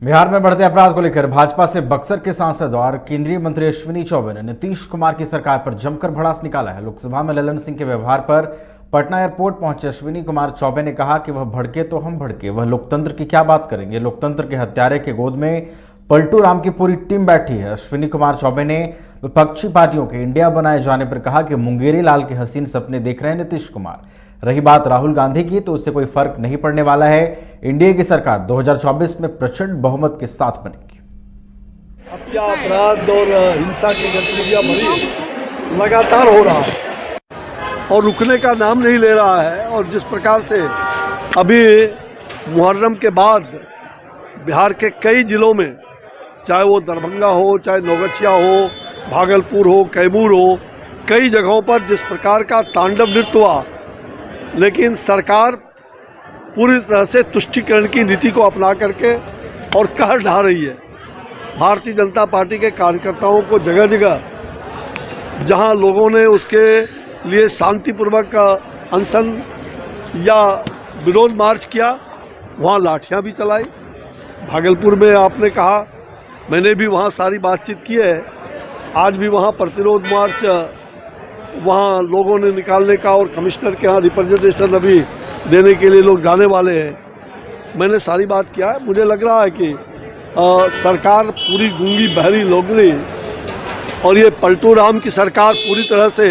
बिहार में बढ़ते अपराध को लेकर भाजपा से बक्सर के सांसद और केंद्रीय मंत्री अश्विनी चौबे ने नीतीश कुमार की सरकार पर जमकर भड़ास निकाला है। लोकसभा में ललन सिंह के व्यवहार पर पटना एयरपोर्ट पहुंचे अश्विनी कुमार चौबे ने कहा कि वह भड़के तो हम भड़के, वह लोकतंत्र की क्या बात करेंगे। लोकतंत्र के हत्यारे के गोद में पलटू राम की पूरी टीम बैठी है। अश्विनी कुमार चौबे ने विपक्षी पार्टियों के इंडिया बनाए जाने पर कहा कि मुंगेरी लाल के हसीन सपने देख रहे हैं नीतीश कुमार। रही बात राहुल गांधी की, तो उससे कोई फर्क नहीं पड़ने वाला है। एनडीए की सरकार 2024 में प्रचंड बहुमत के साथ बनेगी। हत्या, अपराध और हिंसा की गतिविधियां बड़ी लगातार हो रहा है और रुकने का नाम नहीं ले रहा है। और जिस प्रकार से अभी मुहर्रम के बाद बिहार के कई जिलों में, चाहे वो दरभंगा हो, चाहे नौगछिया हो, भागलपुर हो, कैमूर हो, कई जगहों पर जिस प्रकार का तांडव नृत्य हुआ, लेकिन सरकार पूरी तरह से तुष्टीकरण की नीति को अपना करके और कहर ढा रही है। भारतीय जनता पार्टी के कार्यकर्ताओं को जगह जगह जहां लोगों ने उसके लिए शांतिपूर्वक अनशन या विरोध मार्च किया, वहां लाठियां भी चलाई। भागलपुर में आपने कहा, मैंने भी वहां सारी बातचीत की है। आज भी वहां प्रतिरोध मार्च वहाँ लोगों ने निकालने का और कमिश्नर के यहाँ रिप्रेजेंटेशन अभी देने के लिए लोग जाने वाले हैं। मैंने सारी बात किया है। मुझे लग रहा है कि सरकार पूरी गूंगी बहरी लोगड़ी और ये पलटू राम की सरकार पूरी तरह से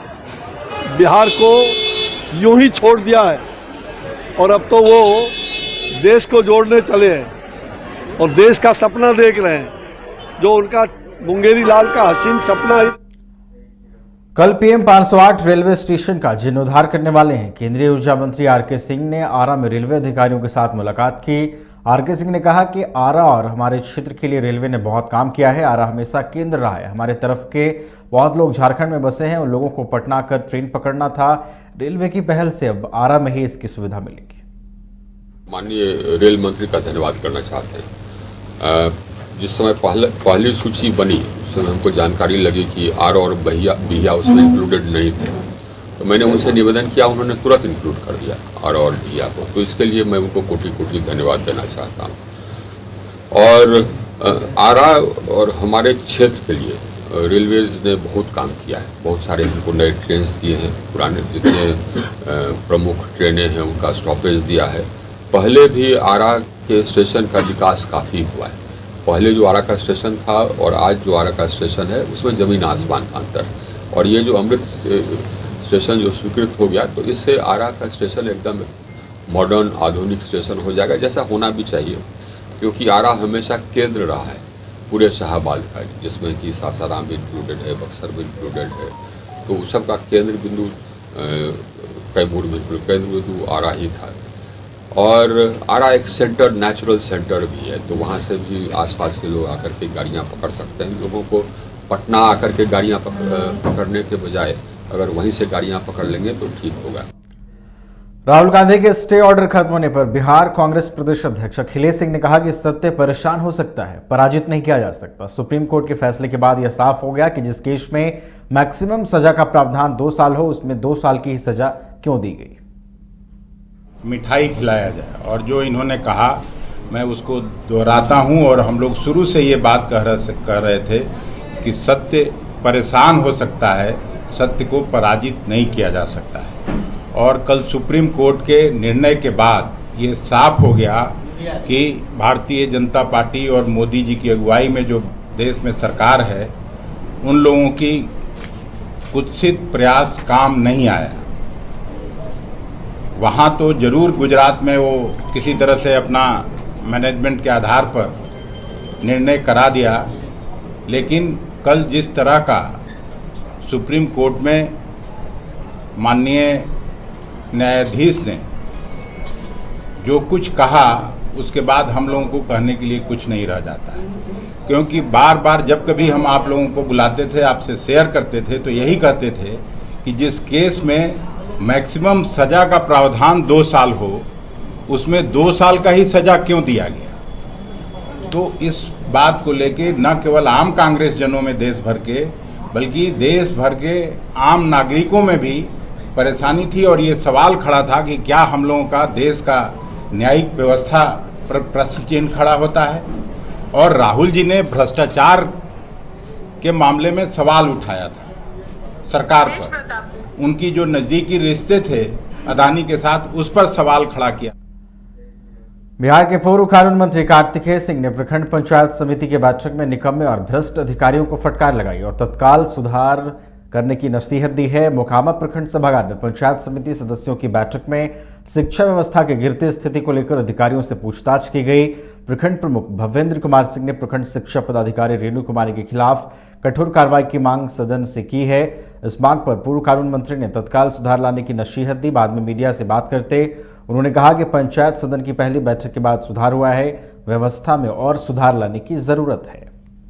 बिहार को यूं ही छोड़ दिया है और अब तो वो देश को जोड़ने चले हैं और देश का सपना देख रहे हैं, जो उनका मुंगेरी लाल का हसीन सपना है। कल पीएम 508 रेलवे स्टेशन का जीर्णोद्धार करने वाले हैं। केंद्रीय ऊर्जा मंत्री आरके सिंह ने आरा में रेलवे अधिकारियों के साथ मुलाकात की। आरके सिंह ने कहा कि आरा और हमारे क्षेत्र के लिए रेलवे ने बहुत काम किया है। आरा हमेशा केंद्र रहा है। हमारे तरफ के बहुत लोग झारखंड में बसे हैं, उन लोगों को पटना आकर ट्रेन पकड़ना था। रेलवे की पहल से अब आरा में ही इसकी सुविधा मिलेगी। माननीय रेल मंत्री का धन्यवाद करना चाहते हैं। जिस समय पहली सूची बनी, उस समय हमको जानकारी लगी कि आर और बिहिया उसमें इंक्लूडेड नहीं थे, तो मैंने उनसे निवेदन किया, उन्होंने तुरंत इंक्लूड कर दिया आर और बिहिया को। तो इसके लिए मैं उनको कोटि कोटि धन्यवाद देना चाहता हूँ। और आरा और हमारे क्षेत्र के लिए रेलवेज ने बहुत काम किया है। बहुत सारे हमको नए ट्रेन दिए हैं, पुराने जितने प्रमुख ट्रेनें हैं उनका स्टॉपेज दिया है। पहले भी आरा के स्टेशन का विकास काफ़ी हुआ है। पहले जो आरा का स्टेशन था और आज जो आरा का स्टेशन है, उसमें ज़मीन आसमान का अंतर। और ये जो अमृत स्टेशन जो स्वीकृत हो गया, तो इससे आरा का स्टेशन एकदम मॉडर्न आधुनिक स्टेशन हो जाएगा, जैसा होना भी चाहिए। क्योंकि आरा हमेशा केंद्र रहा है पूरे शाहबाद का, जिसमें कि सासाराम भी इंक्लूडेड है, बक्सर भी इंक्लूडेड है। तो सबका केंद्र बिंदु कैमूर में केंद्र बिंदु आरा ही था। और आरा एक सेंटर, नेचुरल सेंटर भी है, तो वहाँ से भी आसपास के लोग आकर के गाड़ियाँ पकड़ सकते हैं। लोगों को पटना आकर के गाड़ियाँ पकड़ने के बजाय अगर वहीं से गाड़ियाँ पकड़ लेंगे तो ठीक होगा। राहुल गांधी के स्टे ऑर्डर खत्म होने पर बिहार कांग्रेस प्रदेश अध्यक्ष अखिलेश सिंह ने कहा कि सत्य परेशान हो सकता है, पराजित नहीं किया जा सकता। सुप्रीम कोर्ट के फैसले के बाद यह साफ हो गया कि जिस केस में मैक्सिमम सजा का प्रावधान 2 साल हो, उसमें 2 साल की ही सजा क्यों दी गई। मिठाई खिलाया जाए, और जो इन्होंने कहा मैं उसको दोहराता हूं। और हम लोग शुरू से ये बात कह रहे थे कि सत्य परेशान हो सकता है, सत्य को पराजित नहीं किया जा सकता है। और कल सुप्रीम कोर्ट के निर्णय के बाद ये साफ हो गया कि भारतीय जनता पार्टी और मोदी जी की अगुवाई में जो देश में सरकार है, उन लोगों की कुत्सित प्रयास काम नहीं आया। वहाँ तो जरूर गुजरात में वो किसी तरह से अपना मैनेजमेंट के आधार पर निर्णय करा दिया, लेकिन कल जिस तरह का सुप्रीम कोर्ट में माननीय न्यायाधीश ने जो कुछ कहा, उसके बाद हम लोगों को कहने के लिए कुछ नहीं रह जाता है। क्योंकि बार बार जब कभी हम आप लोगों को बुलाते थे, आपसे शेयर करते थे, तो यही कहते थे कि जिस केस में मैक्सिमम सजा का प्रावधान 2 साल हो, उसमें 2 साल का ही सजा क्यों दिया गया। तो इस बात को लेके न केवल आम कांग्रेस जनों में देश भर के, बल्कि देश भर के आम नागरिकों में भी परेशानी थी। और ये सवाल खड़ा था कि क्या हम लोगों का देश का न्यायिक व्यवस्था प्रश्न चिन्ह खड़ा होता है। और राहुल जी ने भ्रष्टाचार के मामले में सवाल उठाया था सरकार पर, उनकी जो नज़दीकी रिश्ते थे अदानी के साथ, उस पर सवाल खड़ा किया। बिहार के पूर्व कानून मंत्री कार्तिकेय सिंह ने प्रखंड पंचायत समिति की बैठक में निकम्मे और भ्रष्ट अधिकारियों को फटकार लगाई और तत्काल सुधार करने की नसीहत दी है। मोकामा प्रखंड सभागार में पंचायत समिति सदस्यों की बैठक में शिक्षा व्यवस्था के गिरती स्थिति को लेकर अधिकारियों से पूछताछ की गई। प्रखंड प्रमुख भवेंद्र कुमार सिंह ने प्रखंड शिक्षा पदाधिकारी रेणु कुमारी के खिलाफ कठोर कार्रवाई की मांग सदन से की है। इस मांग पर पूर्व कानून मंत्री ने तत्काल सुधार लाने की नसीहत दी। बाद में मीडिया से बात करते उन्होंने कहा कि पंचायत सदन की पहली बैठक के बाद सुधार हुआ है, व्यवस्था में और सुधार लाने की जरूरत है।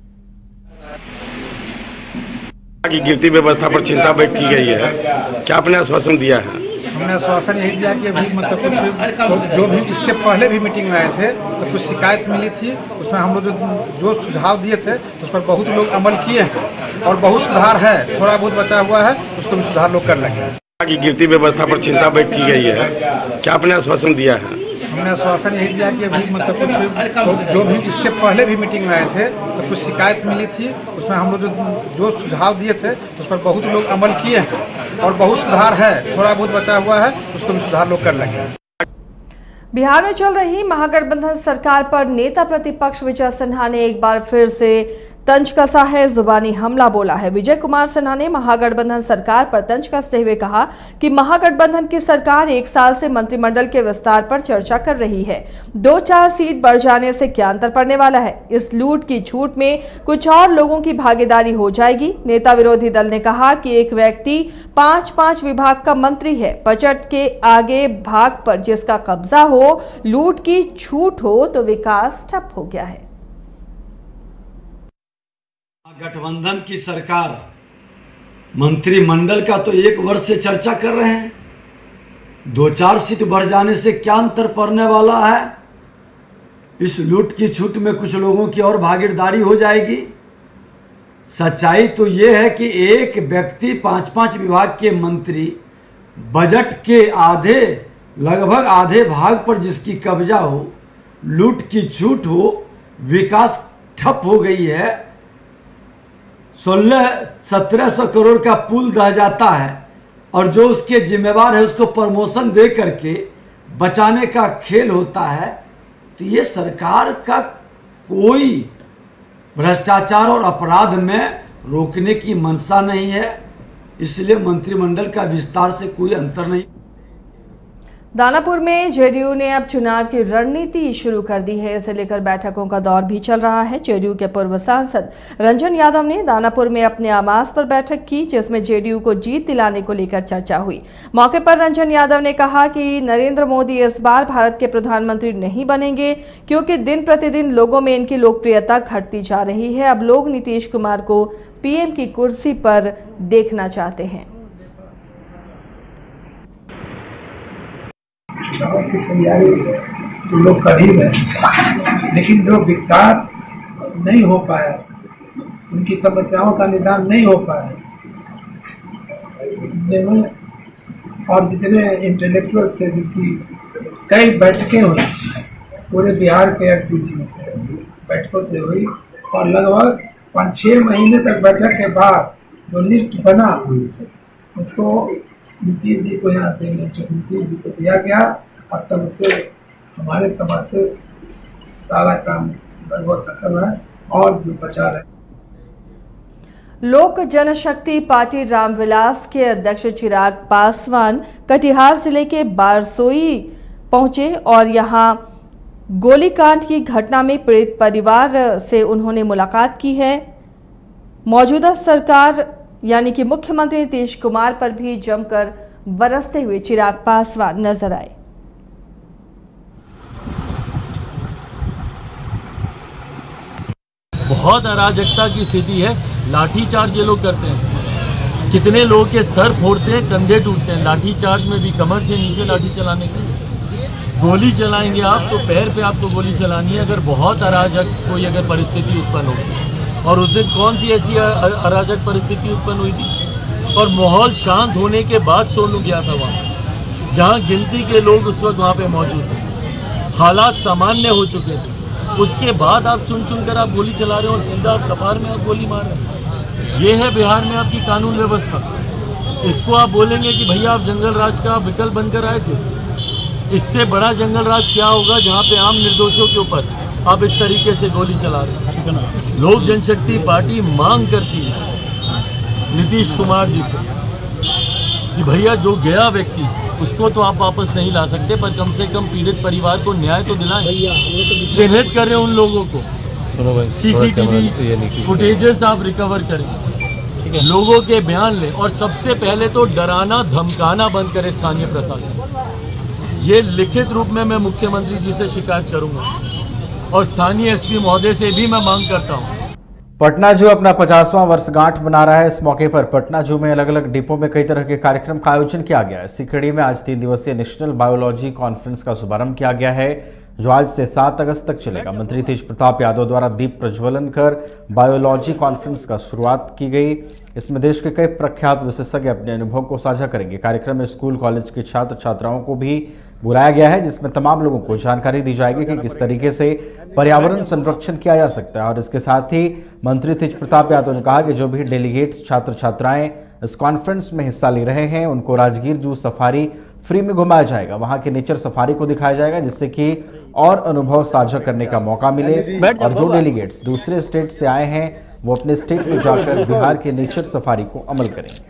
की गिरती व्यवस्था पर चिंता व्यक्त की गई है, क्या आपने आश्वासन दिया है? हमने आश्वासन यही दिया कि अभी मतलब कुछ जो भी इसके पहले भी मीटिंग में आए थे तो कुछ शिकायत मिली थी, उसमें हम लोग जो सुझाव दिए थे उस पर बहुत लोग अमल किए हैं और बहुत सुधार है। थोड़ा बहुत बचा हुआ है, उसको भी सुधार लोग कर लेंगे। की गिरती व्यवस्था पर चिंता व्यक्त की गई है, क्या आपने आश्वासन दिया है? हमने आश्वासन यही दिया कि अभी मतलब कुछ जो भी इसके पहले भी मीटिंग में आए थे तो कुछ शिकायत मिली थी, उसमें हम लोग जो सुझाव दिए थे उस पर बहुत लोग अमल किए हैं और बहुत सुधार है। थोड़ा बहुत बचा हुआ है, उसको भी सुधार लोग कर लेंगे। बिहार में चल रही महागठबंधन सरकार पर नेता प्रतिपक्ष विजय सिन्हा ने एक बार फिर से तंज कसा है, जुबानी हमला बोला है। विजय कुमार सिन्हा ने महागठबंधन सरकार पर तंज कसते हुए कहा कि महागठबंधन की सरकार 1 साल से मंत्रिमंडल के विस्तार पर चर्चा कर रही है। 2-4 सीट बढ़ जाने से क्या अंतर पड़ने वाला है? इस लूट की छूट में कुछ और लोगों की भागीदारी हो जाएगी। नेता विरोधी दल ने कहा कि एक व्यक्ति 5-5 विभाग का मंत्री है। बजट के आगे भाग पर जिसका कब्जा हो, लूट की छूट हो तो विकास ठप हो गया है। गठबंधन की सरकार मंत्रिमंडल का तो 1 वर्ष से चर्चा कर रहे हैं। 2-4 सीट बढ़ जाने से क्या अंतर पड़ने वाला है? इस लूट की छूट में कुछ लोगों की और भागीदारी हो जाएगी। सच्चाई तो ये है कि एक व्यक्ति 5-5 विभाग के मंत्री, बजट के लगभग आधे भाग पर जिसकी कब्जा हो, लूट की छूट हो, विकास ठप हो गई है। 1600-1700 करोड़ का पुल दह जाता है और जो उसके जिम्मेवार है उसको प्रमोशन दे करके बचाने का खेल होता है। तो ये सरकार का कोई भ्रष्टाचार और अपराध में रोकने की मंशा नहीं है, इसलिए मंत्रिमंडल का विस्तार से कोई अंतर नहीं। दानापुर में जेडीयू ने अब चुनाव की रणनीति शुरू कर दी है। इसे लेकर बैठकों का दौर भी चल रहा है। जेडीयू के पूर्व सांसद रंजन यादव ने दानापुर में अपने आवास पर बैठक की, जिसमें जेडीयू को जीत दिलाने को लेकर चर्चा हुई। मौके पर रंजन यादव ने कहा कि नरेंद्र मोदी इस बार भारत के प्रधानमंत्री नहीं बनेंगे, क्योंकि दिन प्रतिदिन लोगों में इनकी लोकप्रियता घटती जा रही है। अब लोग नीतीश कुमार को पीएम की कुर्सी पर देखना चाहते हैं। चुनाव की तैयारी तो लोग कर ही रहे हैं, लेकिन जो विकास नहीं हो पाया, उनकी समस्याओं का निदान नहीं हो पाया, और जितने इंटेलेक्चुअल से भी कई बैठकें हुई, पूरे बिहार के बैठकों से हुई और लगभग 5-6 महीने तक बैठक के बाद जो लिस्ट बना उसको नीतीश जी को यहाँ नीतीश जी को दिया गया और तब से हमारे समाज से सारा काम लगभग खत्म है और जो बचा रहे। लोक जनशक्ति पार्टी रामविलास के अध्यक्ष चिराग पासवान कटिहार जिले के बारसोई पहुंचे और यहां गोलीकांड की घटना में पीड़ित परिवार से उन्होंने मुलाकात की है। मौजूदा सरकार यानी कि मुख्यमंत्री नीतीश कुमार पर भी जमकर बरसते हुए चिराग पासवान नजर आए। बहुत अराजकता की स्थिति है। लाठीचार्ज ये लोग करते हैं, कितने लोगों के सर फोड़ते हैं, कंधे टूटते हैं। लाठीचार्ज में भी कमर से नीचे लाठी चलाने के लिए गोली चलाएंगे आप तो पैर पे आपको गोली चलानी है, अगर बहुत अराजक कोई अगर परिस्थिति उत्पन्न होगी। और उस दिन कौन सी ऐसी अराजक परिस्थिति उत्पन्न हुई थी और माहौल शांत होने के बाद सोनू गया था वहाँ, जहाँ गिनती के लोग उस वक्त वहाँ पे मौजूद थे। हालात सामान्य हो चुके थे, उसके बाद आप चुन चुन कर आप गोली चला रहे हो और सीधा आप कपार में आप गोली मार रहे हैं। ये है बिहार में आपकी कानून व्यवस्था। इसको आप बोलेंगे कि भैया आप जंगल राज का विकल्प बनकर आए थे। इससे बड़ा जंगल राज क्या होगा जहाँ पे आम निर्दोषों के ऊपर आप इस तरीके से गोली चला रहे हैं। लोक जनशक्ति पार्टी मांग करती है नीतीश कुमार जी से कि भैया जो गया व्यक्ति उसको तो आप वापस नहीं ला सकते, पर कम से कम पीड़ित परिवार को न्याय तो दिलाएं। चिन्हित करें उन लोगों को, सीसीटीवी फुटेजेस आप रिकवर करें, लोगों के बयान लें और सबसे पहले तो डराना धमकाना बंद करें स्थानीय प्रशासन। ये लिखित रूप में मैं मुख्यमंत्री जी से शिकायत करूंगा और स्थानीय एसपी महोदय से भी मैं मांग करता हूं। पटना जू अपना 50वां वर्षगांठ मना रहा है। इस मौके पर पटना जू में अलग अलग डिपो में कई तरह के कार्यक्रम का आयोजन किया गया है। इसी कड़ी में आज 3 दिवसीय नेशनल बायोलॉजी कॉन्फ्रेंस का शुभारंभ किया गया है, जो आज से 7 अगस्त तक चलेगा। मंत्री तेज प्रताप यादव द्वारा दीप प्रज्वलन कर बायोलॉजी कॉन्फ्रेंस का शुरुआत की गई। इसमें देश के कई प्रख्यात विशेषज्ञ अपने अनुभव को साझा करेंगे। कार्यक्रम में स्कूल कॉलेज के छात्र छात्राओं को भी बुलाया गया है, जिसमें तमाम लोगों को जानकारी दी जाएगी कि किस तरीके से पर्यावरण संरक्षण किया जा सकता है। और इसके साथ ही मंत्री तेज प्रताप यादव ने कहा कि जो भी डेलीगेट्स छात्र छात्राएं इस कॉन्फ्रेंस में हिस्सा ले रहे हैं उनको राजगीर जू सफारी फ्री में घुमाया जाएगा। वहां के नेचर सफारी को दिखाया जाएगा, जिससे कि और अनुभव साझा करने का मौका मिले। और जो डेलीगेट्स दूसरे स्टेट से आए हैं वो अपने स्टेट में जाकर बिहार के नेचर सफारी को अमल करेंगे।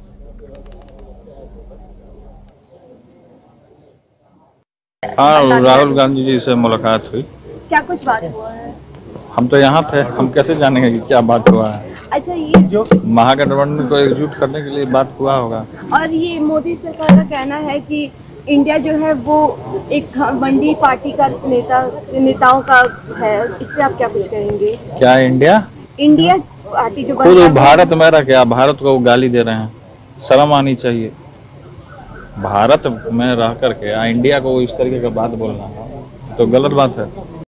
हाँ, राहुल गांधी जी से मुलाकात हुई। क्या कुछ बात हुआ है? हम तो यहाँ थे, हम कैसे जानेंगे कि क्या बात हुआ है। अच्छा, ये जो महागठबंधन को एकजुट करने के लिए बात हुआ होगा। और ये मोदी सरकार का कहना है कि इंडिया जो है वो एक मंडी पार्टी का नेताओं का है, इससे आप क्या कुछ कहेंगे? क्या इंडिया पार्टी जो खुद भारत मेरा क्या, भारत को गाली दे रहे हैं, शर्म आनी चाहिए। भारत में रह करके इंडिया को इस तरीके का बात बोलना तो गलत बात है।